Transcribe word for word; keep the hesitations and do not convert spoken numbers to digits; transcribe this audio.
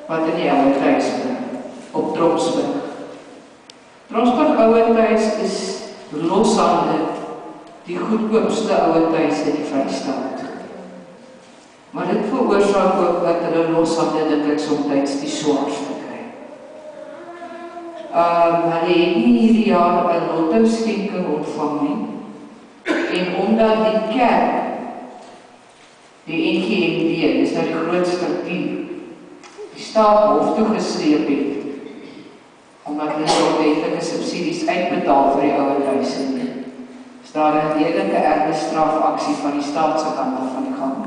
wat in die oude thuis bring, op Tromsburg. Tromsburg oude thuis is loshande die goedkoopste oude thuis in die Vrystaat. Maar dit veroorsaak ook dat hulle loshande dit soms die swaarste kry. Um, hulle het nie hierdie jaar 'n lotto-skenking ontvang nie, en omdat die kerk, die N G M D, dis nou die groot struktuur, die staat hof toe gesleep het, omdat hulle ordentlik subsidies uitbetaal vir die ouer huise nie. Is daar 'n redelike erge strafaksie van die staat se kant af van die gang.